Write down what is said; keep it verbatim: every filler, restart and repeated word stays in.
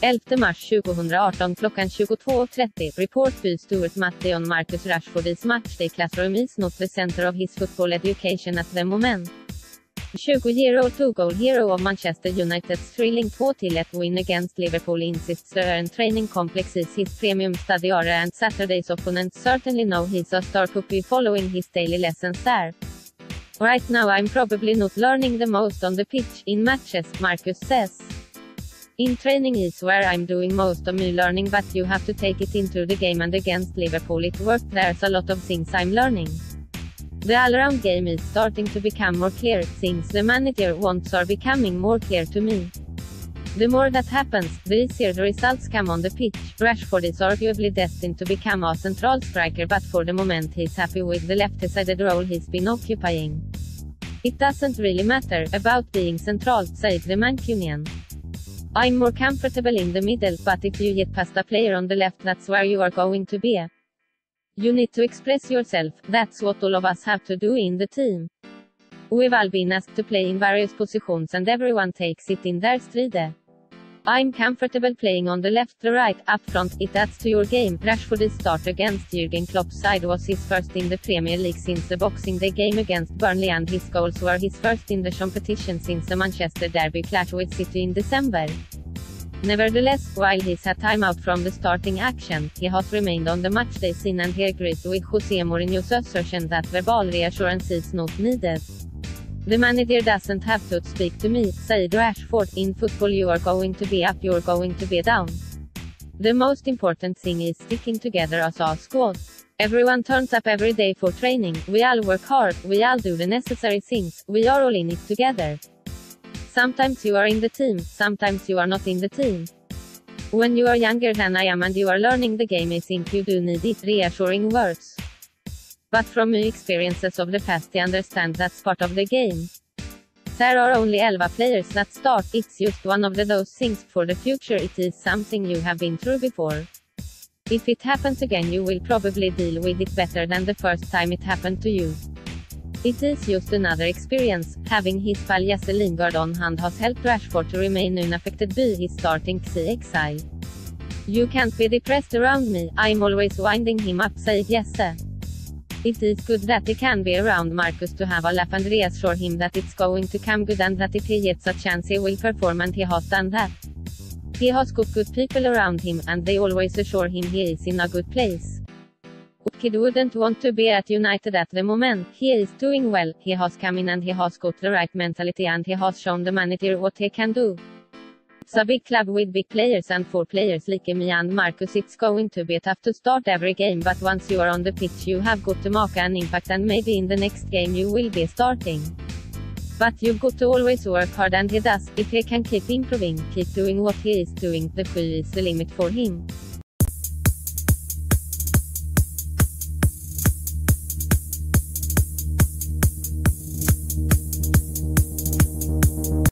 elfte mars tjugohundraarton klockan tjugotvå och trettio. Report by Stuart Mathieson Marcus Rashford is matchday classroom is not the center of his football education at the moment. tjugo-year-old two-goal hero of Manchester United's thrilling two till one win against Liverpool insists the Aon Training Complex is his premium study area and Saturday's opponents certainly know he's a star pupil following his daily lessons there. Right now I'm probably not learning the most on the pitch, in matches, Marcus says. In training is where I'm doing most of my learning, but you have to take it into the game, and against Liverpool it worked. There's a lot of things I'm learning. The all-round game is starting to become more clear, things the manager wants are becoming more clear to me. The more that happens, the easier the results come on the pitch. Rashford is arguably destined to become a central striker, but for the moment he's happy with the left-sided role he's been occupying. It doesn't really matter about being central, said the Mancunian. I'm more comfortable in the middle, but if you get past a player on the left, that's where you are going to be. You need to express yourself, that's what all of us have to do in the team. We've all been asked to play in various positions and everyone takes it in their stride. I'm comfortable playing on the left, the right, up front, it adds to your game. Rashford's start against Jurgen Klopp's side was his first in the Premier League since the Boxing Day game against Burnley, and his goals were his first in the competition since the Manchester derby clash with City in December. Nevertheless, while he's had time out from the starting action, he has remained on the matchday scene, and he agrees with Jose Mourinho's assertion that verbal reassurance is not needed. The manager doesn't have to speak to me, said Rashford. In football you are going to be up, you're going to be down. The most important thing is sticking together as a squad. Everyone turns up every day for training, we all work hard, we all do the necessary things, we are all in it together. Sometimes you are in the team, sometimes you are not in the team. When you are younger than I am and you are learning the game, I think you do need it, reassuring words. But from my experiences of the past I understand that's part of the game. There are only eleven players that start, it's just one of the those things. For the future it is something you have been through before. If it happens again you will probably deal with it better than the first time it happened to you. It is just another experience. Having his pal Jesse Lingard on hand has helped Rashford to remain unaffected by his starting exile. You can't be depressed around me, I'm always winding him up, said Jesse. It is good that he can be around Marcus to have a laugh and reassure him that it's going to come good, and that if he gets a chance he will perform, and he has done that. He has got good people around him, and they always assure him he is in a good place. Kid wouldn't want to be at United at the moment. He is doing well, he has come in and he has got the right mentality, and he has shown the manager what he can do. It's a big club with big players, and for players like me and Marcus it's going to be tough to start every game, but once you are on the pitch you have got to make an impact, and maybe in the next game you will be starting. But you've got to always work hard, and he does. If he can keep improving, keep doing what he is doing, the sky is the limit for him.